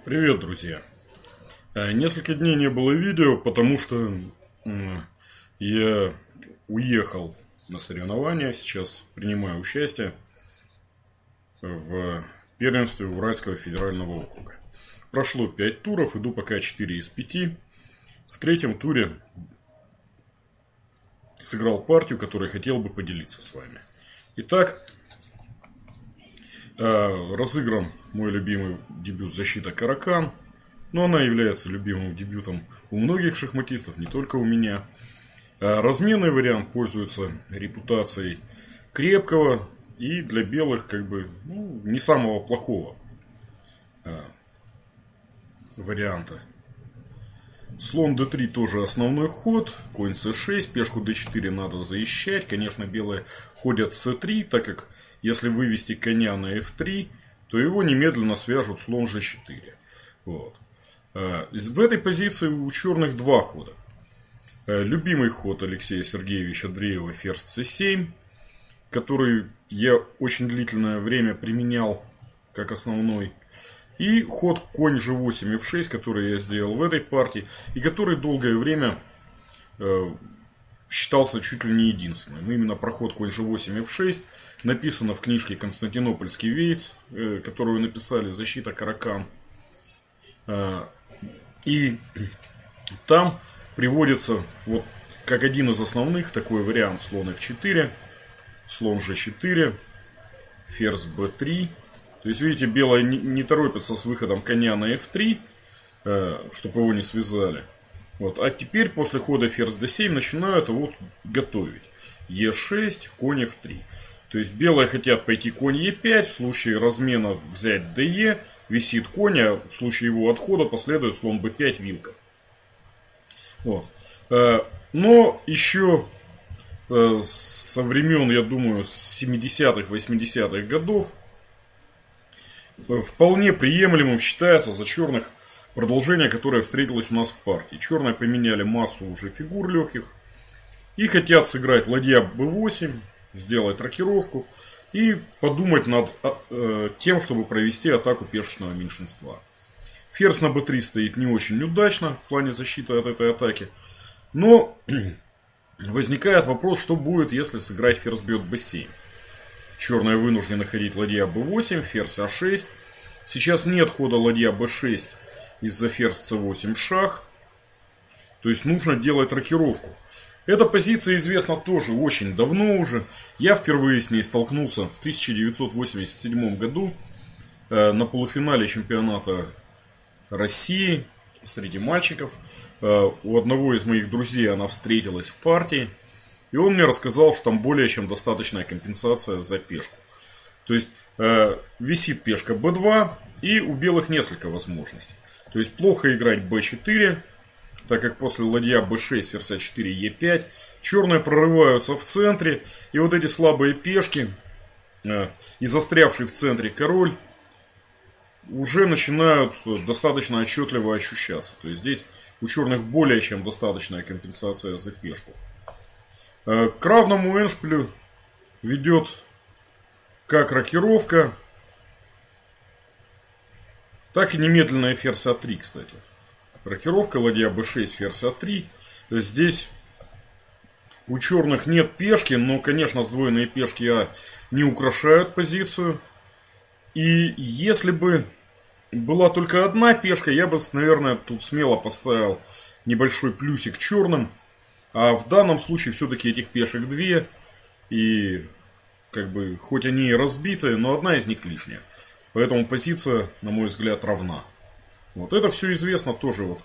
Привет, друзья! Несколько дней не было видео, потому что я уехал на соревнования. Сейчас принимаю участие в первенстве Уральского федерального округа. Прошло 5 туров, иду пока 4 из 5. В третьем туре сыграл партию, которой хотел бы поделиться с вами. Итак, разыгран мой любимый дебют «Защита Каракан». Но она является любимым дебютом у многих шахматистов, не только у меня. Разменный вариант пользуется репутацией крепкого и для белых не самого плохого варианта. Слон d3 тоже основной ход. Конь c6, пешку d4 надо защищать. Конечно, белые ходят c3, так как если вывести коня на f3, то его немедленно свяжут слон g4. Вот. В этой позиции у черных два хода. Любимый ход Алексея Сергеевича Андреева ферзь c7, который я очень длительное время применял как основной. И ход конь g8 f6, который я сделал в этой партии, и который долгое время считался чуть ли не единственным. Именно про ход конь g8 f6 написано в книжке «Константинопольский вейц», которую написали «Защита Каракан». И там приводится вот как один из основных такой вариант: слон f4, слон g4, ферзь b3. То есть, видите, белые не торопятся с выходом коня на f3, чтобы его не связали. Вот. А теперь после хода ферзь d7 начинают его готовить. e6, конь f3. То есть белые хотят пойти конь e5, в случае размена взять de, висит конь, а в случае его отхода последует слон b5, вилка. Вот. Но еще со времен, я думаю, с 70-х, 80-х годов вполне приемлемым считается за черных продолжение, которое встретилось у нас в партии. Черные поменяли массу уже фигур легких и хотят сыграть ладья b8, сделать рокировку и подумать над тем, чтобы провести атаку пешечного меньшинства. Ферзь на b3 стоит не очень удачно в плане защиты от этой атаки. Но возникает вопрос, что будет, если сыграть ферзь бьет b7. Черные вынуждены ходить ладья b8, ферзь a6. Сейчас нет хода ладья b6 из-за ферзь c8 шах. То есть нужно делать рокировку. Эта позиция известна тоже очень давно уже. Я впервые с ней столкнулся в 1987 году на полуфинале чемпионата России среди мальчиков. У одного из моих друзей она встретилась в партии. И он мне рассказал, что там более чем достаточная компенсация за пешку. То есть висит пешка b2, и у белых несколько возможностей. То есть плохо играть b4, так как после ладья b6, ферзь a4, e5 черные прорываются в центре. И вот эти слабые пешки и застрявший в центре король уже начинают достаточно отчетливо ощущаться. То есть здесь у черных более чем достаточная компенсация за пешку. К равному эндшпилю ведет как рокировка, так и немедленная ферзь a3, кстати. Рокировка, ладья b6, ферзь a3. Здесь у черных нет пешки, но, конечно, сдвоенные пешки А не украшают позицию. И если бы была только одна пешка, я бы, наверное, тут смело поставил небольшой плюсик черным. А в данном случае все-таки этих пешек две. И хоть они и разбиты, но одна из них лишняя. Поэтому позиция, на мой взгляд, равна. Вот это все известно тоже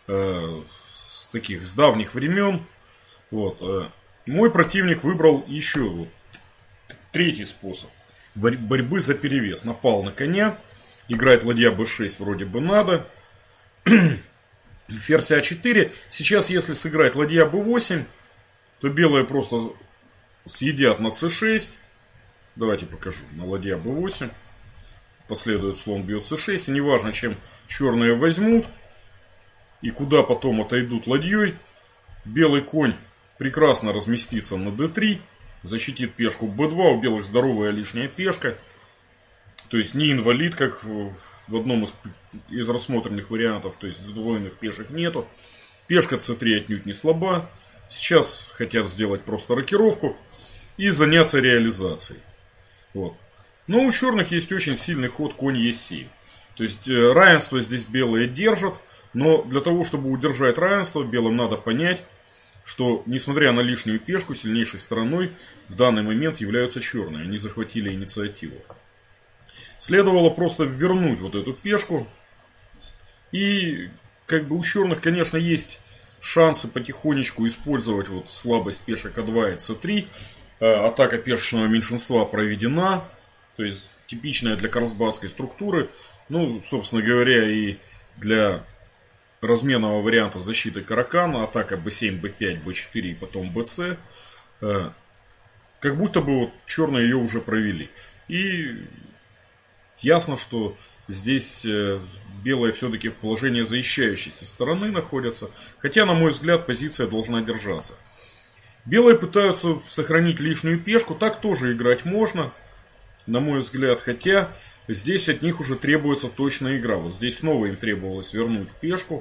с давних времен. Вот. Мой противник выбрал еще третий способ борьбы за перевес. Напал на коня. Играть ладья b6 вроде бы надо. Ферзь а4. Сейчас, если сыграть ладья b8, то белые просто съедят на c6. Давайте покажу. На ладья b8. Последует слон бьет c6. И неважно, чем черные возьмут и куда потом отойдут ладьей, белый конь прекрасно разместится на d3. Защитит пешку b2. У белых здоровая лишняя пешка. То есть не инвалид, как в в одном из рассмотренных вариантов, то есть сдвоенных пешек нету. Пешка c3 отнюдь не слаба. Сейчас хотят сделать просто рокировку и заняться реализацией. Вот. Но у черных есть очень сильный ход конь e7. То есть равенство здесь белые держат. Но для того, чтобы удержать равенство, белым надо понять, что несмотря на лишнюю пешку, сильнейшей стороной в данный момент являются черные. Они захватили инициативу. Следовало просто вернуть вот эту пешку. И как бы у черных, конечно, есть шансы потихонечку использовать вот слабость пешек А2 и С3. Атака пешечного меньшинства проведена. То есть типичная для карлсбадской структуры. Ну, собственно говоря, и для разменного варианта защиты Каракана. Атака b7, b5, b4 и потом bc. Как будто бы вот черные ее уже провели. И ясно, что здесь белые все-таки в положении защищающейся стороны находятся. Хотя, на мой взгляд, позиция должна держаться. Белые пытаются сохранить лишнюю пешку. Так тоже играть можно, на мой взгляд. Хотя здесь от них уже требуется точная игра. Вот здесь снова им требовалось вернуть пешку.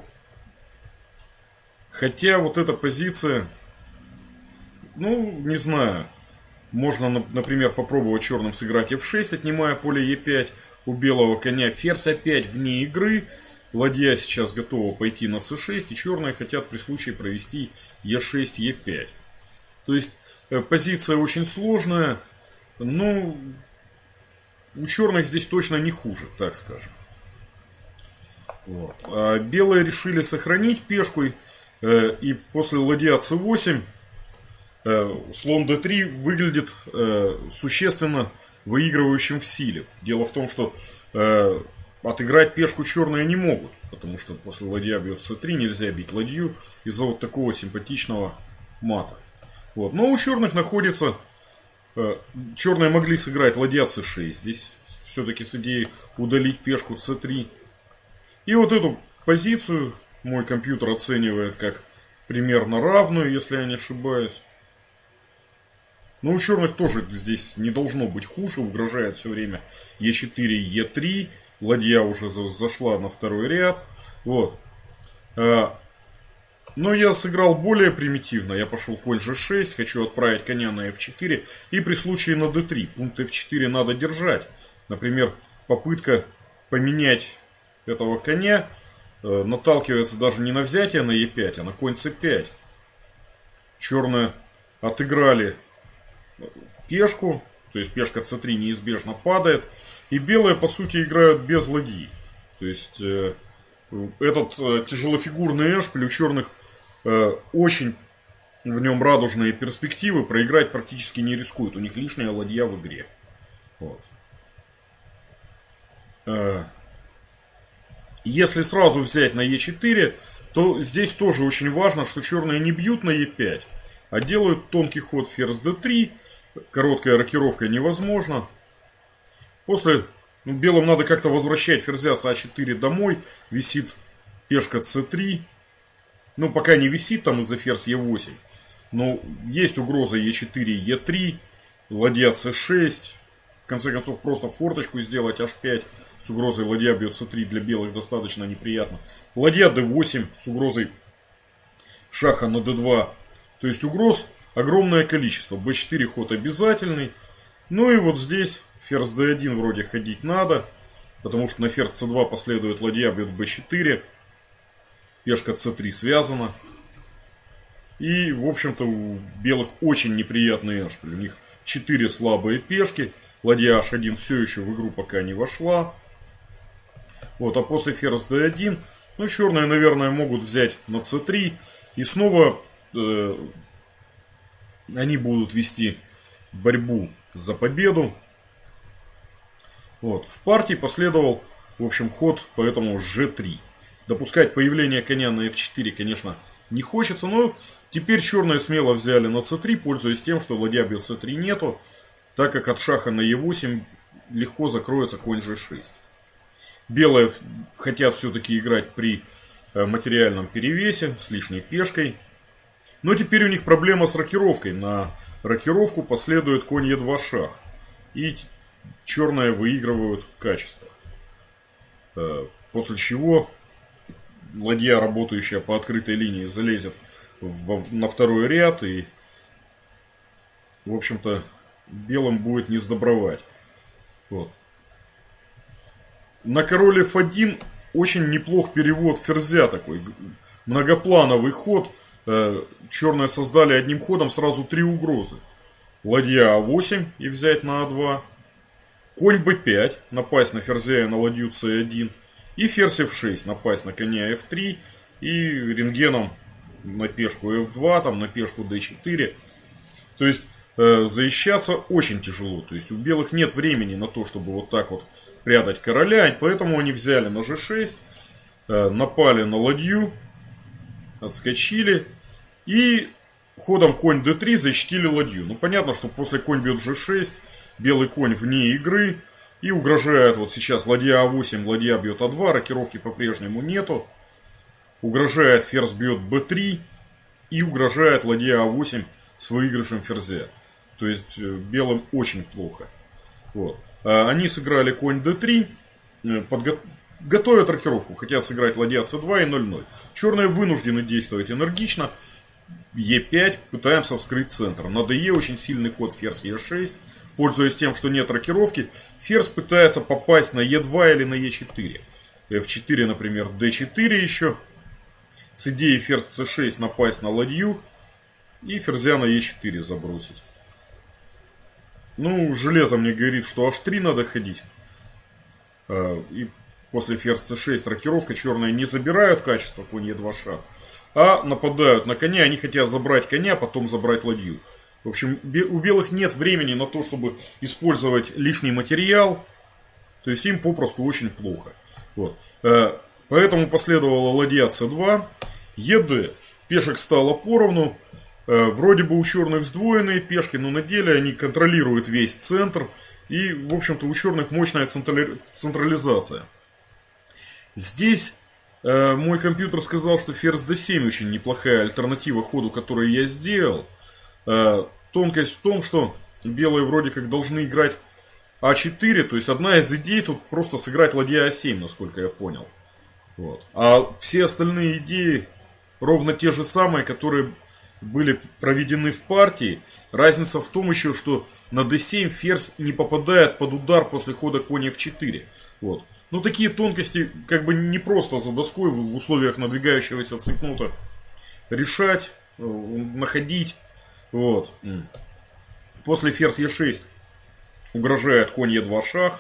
Хотя вот эта позиция, ну, не знаю. Можно, например, попробовать черным сыграть f6, отнимая поле e5. У белого коня ферзь опять вне игры. Ладья сейчас готова пойти на c6. И черные хотят при случае провести e6, e5. То есть позиция очень сложная. Но у черных здесь точно не хуже, так скажем. Вот. А белые решили сохранить пешку. И после ладья c8 слон d3 выглядит существенно выигрывающим в силе. Дело в том, что отыграть пешку черные не могут. Потому что после ладья бьет c3 нельзя бить ладью из-за вот такого симпатичного мата. Вот. Но у черных находится... Черные могли сыграть ладья c6 здесь. Все-таки с идеей удалить пешку c3. И вот эту позицию мой компьютер оценивает как примерно равную, если я не ошибаюсь. Но у черных тоже здесь не должно быть хуже. Угрожает все время e4, e3. Ладья уже зашла на второй ряд. Вот. Но я сыграл более примитивно. Я пошел конь g6. Хочу отправить коня на f4. И при случае на d3. Пункт f4 надо держать. Например, попытка поменять этого коня наталкивается даже не на взятие на e5, а на конь c5. Черные отыграли пешку. То есть пешка c3 неизбежно падает. И белые, по сути, играют без ладьи. То есть этот тяжелофигурный эшпиль у черных очень в нем радужные перспективы. Проиграть практически не рискуют. У них лишняя ладья в игре. Вот. Если сразу взять на e4, то здесь тоже очень важно, что черные не бьют на e5, а делают тонкий ход ферзь d3. Короткая рокировка невозможна. После белым надо как-то возвращать ферзя с а4 домой. Висит пешка c3. Ну, пока не висит там из-за ферзь e8. Но есть угроза e4, e3. Ладья c6. В конце концов, просто форточку сделать h5 с угрозой ладья бьет c3 для белых достаточно неприятно. Ладья d8 с угрозой шаха на d2. То есть угроз огромное количество. b4 ход обязательный. Ну и вот здесь ферзь d1 вроде ходить надо. Потому что на ферзь c2 последует ладья бьет b4. Пешка c3 связана. И, в общем-то, у белых очень неприятный эшпиль. У них 4 слабые пешки. Ладья h1 все еще в игру пока не вошла. Вот, а после ферзь d1, ну, черные, наверное, могут взять на c3. И снова они будут вести борьбу за победу. Вот, в партии последовал, в общем, ход поэтому g3. Допускать появление коня на f4, конечно, не хочется. Но теперь черные смело взяли на c3, пользуясь тем, что ладья бьет c3 нету. Так как от шаха на e8 легко закроется конь g6. Белые хотят все-таки играть при материальном перевесе с лишней пешкой. Но теперь у них проблема с рокировкой. На рокировку последует конь e2 шах. И черные выигрывают качество. После чего ладья, работающая по открытой линии, залезет на второй ряд. И, в общем-то, белым будет не сдобровать. Вот. На король f1 очень неплох перевод ферзя такой. Многоплановый ход. Черные создали одним ходом сразу 3 угрозы. Ладья а8 и взять на а2. Конь b5, напасть на ферзя и на ладью c1. И ферзь f6, напасть на коня f3. И рентгеном на пешку f2, там на пешку d4. То есть защищаться очень тяжело. То есть у белых нет времени на то, чтобы вот так вот прятать короля. Поэтому они взяли на g6, напали на ладью, отскочили. И ходом конь d3 защитили ладью. Ну понятно, что после конь бьет g6, белый конь вне игры. И угрожает вот сейчас ладья а8, ладья бьет а2, рокировки по-прежнему нету. Угрожает ферзь бьет b3. И угрожает ладья а8 с выигрышем ферзя. То есть белым очень плохо. Вот. Они сыграли конь d3. Готовят рокировку. Хотят сыграть ладья c2 и 0-0. Черные вынуждены действовать энергично. Е5, пытаемся вскрыть центр. На ДЕ очень сильный ход ферзь Е6. Пользуясь тем, что нет рокировки, ферзь пытается попасть на Е2 или на Е4. F4, например, D4 еще. С идеей ферзь C6 напасть на ладью. И ферзя на Е4 забросить. Ну, железо мне говорит, что H3 надо ходить. И после ферзь C6 рокировка. Черные не забирают качество конь Е2 шаг. А нападают на коня, они хотят забрать коня, потом забрать ладью. В общем, у белых нет времени на то, чтобы использовать лишний материал. То есть им попросту очень плохо. Вот. Поэтому последовала ладья c2, ед. Пешек стало поровну. Вроде бы у черных сдвоенные пешки, но на деле они контролируют весь центр. И, в общем-то, у черных мощная централизация. Здесь мой компьютер сказал, что ферзь d7 очень неплохая альтернатива ходу, который я сделал. Тонкость в том, что белые вроде как должны играть а4. То есть одна из идей тут просто сыграть ладья а7, насколько я понял. Вот. А все остальные идеи ровно те же самые, которые были проведены в партии. Разница в том еще, что на d7 ферзь не попадает под удар после хода конь f4. Вот. Ну, такие тонкости как бы не просто за доской в условиях надвигающегося цейтнота решать, находить. Вот. После ферзь e6 угрожает конь e2 шаг.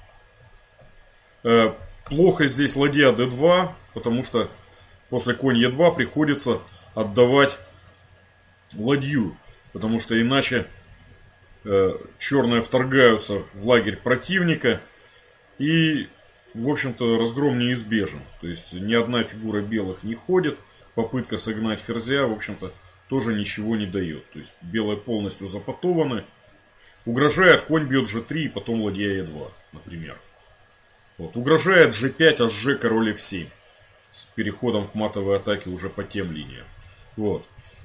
Плохо здесь ладья d2, потому что после конь e2 приходится отдавать ладью. Потому что иначе черные вторгаются в лагерь противника. И, в общем-то, разгром неизбежен. То есть ни одна фигура белых не ходит. Попытка согнать ферзя, в общем-то, тоже ничего не дает. То есть белые полностью запотованы. Угрожает конь бьет g3 и потом ладья e2, например. Вот. Угрожает g5, hg, король f7. С переходом к матовой атаке уже по тем линиям. Вот.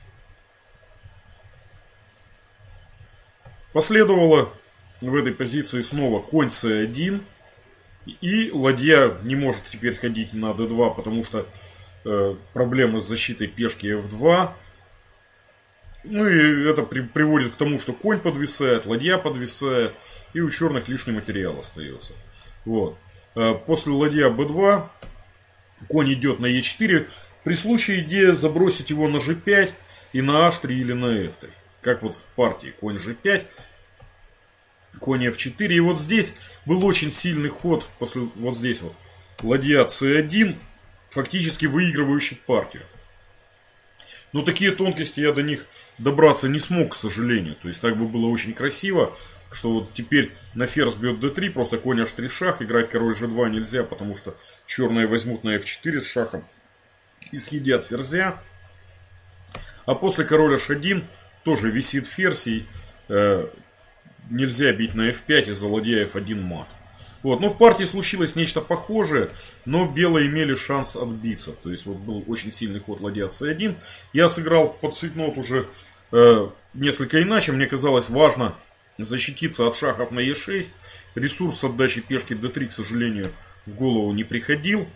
Последовало в этой позиции снова конь c1. И ладья не может теперь ходить на d2, потому что проблемы с защитой пешки f2. Ну и это приводит к тому, что конь подвисает, ладья подвисает, и у черных лишний материал остается. Вот. После ладья b2 конь идет на e4. При случае идея забросить его на g5 и на h3 или на f3. Как вот в партии. Конь g5, конь f4. И вот здесь был очень сильный ход, после вот здесь вот ладья c1, фактически выигрывающий партию. Но такие тонкости я до них добраться не смог, к сожалению. То есть так бы было очень красиво, что вот теперь на ферзь бьет d3, просто конь h3 шаг, играть король g2 нельзя, потому что черные возьмут на f4 с шахом и съедят ферзя. А после король h1 тоже висит ферзь, и нельзя бить на f5 из-за ладья f1 мат. Вот. Но в партии случилось нечто похожее, но белые имели шанс отбиться. То есть вот был очень сильный ход ладья c1. Я сыграл под цейтнот уже несколько иначе. Мне казалось важно защититься от шахов на e6. Ресурс с отдачей пешки d3, к сожалению, в голову не приходил.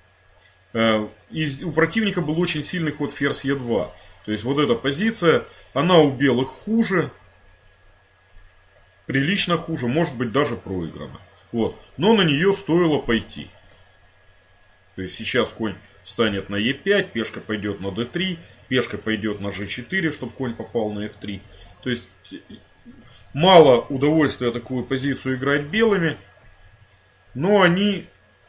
И у противника был очень сильный ход ферзь Е2. То есть вот эта позиция, она у белых хуже, прилично хуже, может быть даже проиграна. Вот. Но на нее стоило пойти. То есть сейчас конь встанет на Е5, пешка пойдет на d3, пешка пойдет на g4, чтобы конь попал на f3. То есть мало удовольствия такую позицию играть белыми, но они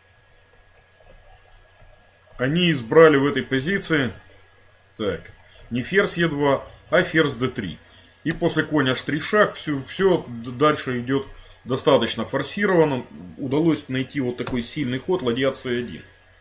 избрали в этой позиции так, не ферзь Е2, а ферзь d3. И после конь h3 шаг все дальше идет достаточно форсированно. Удалось найти вот такой сильный ход ладья c1.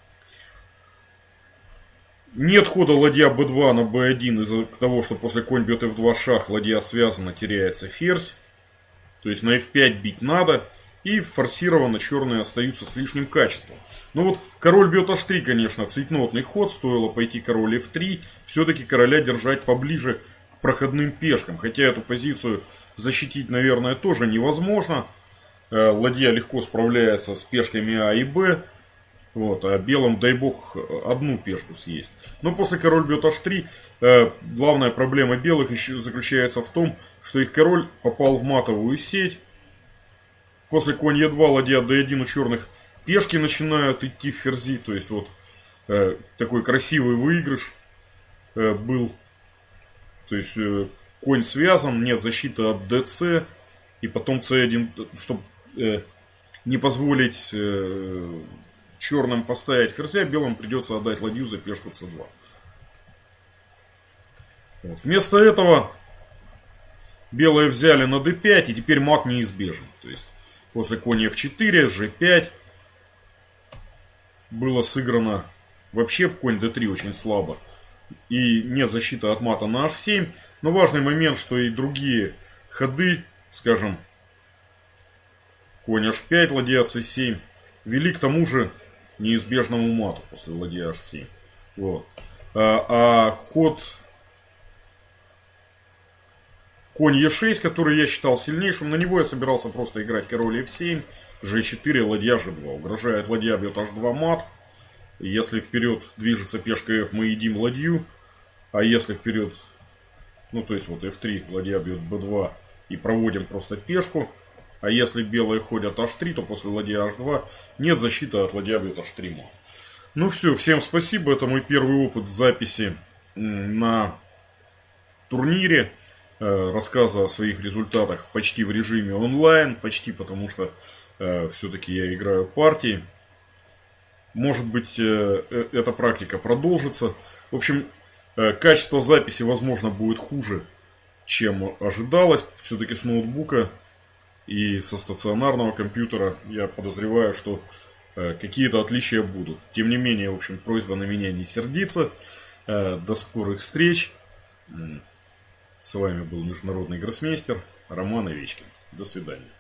Нет хода ладья b2 на b1 из-за того, что после конь бьет f2 шаг, ладья связана, теряется ферзь. То есть на f5 бить надо. И форсированно черные остаются с лишним качеством. Но вот король бьет h3, конечно, цейтнотный ход. Стоило пойти король f3. Все-таки короля держать поближе к проходным пешкам. Хотя эту позицию защитить, наверное, тоже невозможно. Ладья легко справляется с пешками А и Б. Вот, а белым, дай бог, одну пешку съесть. Но после король бьет h3, главная проблема белых еще заключается в том, что их король попал в матовую сеть. После конь Е2, ладья d1 у черных пешки начинают идти в ферзи. То есть вот такой красивый выигрыш был. То есть конь связан, нет защиты от dc. И потом c1, чтобы не позволить черным поставить ферзя, белым придется отдать ладью за пешку c2. Вот. Вместо этого белые взяли на d5, и теперь мат неизбежен. То есть после конь f4, g5 было сыграно вообще конь d3 очень слабо. И нет защиты от мата на h7. Но важный момент, что и другие ходы, скажем, конь h5, ладья c7, вели к тому же неизбежному мату после ладья h7. Вот. А ход конь e6, который я считал сильнейшим, на него я собирался просто играть король f7, g4, ладья g2. Угрожает ладья бьет h2 мат. Если вперед движется пешка f, мы едим ладью. А если вперед, ну то есть вот f3, ладья бьет b2 и проводим просто пешку. А если белые ходят h3, то после ладья h2 нет защиты от ладья бьет h3 мат. Ну все, всем спасибо. Это мой первый опыт записи на турнире. Рассказа о своих результатах почти в режиме онлайн. Почти, потому что все-таки я играю партии. Может быть, эта практика продолжится. В общем, качество записи, возможно, будет хуже, чем ожидалось. Все-таки с ноутбука и со стационарного компьютера я подозреваю, что какие-то отличия будут. Тем не менее, в общем, просьба на меня не сердиться. До скорых встреч. С вами был международный гроссмейстер Роман Овечкин. До свидания.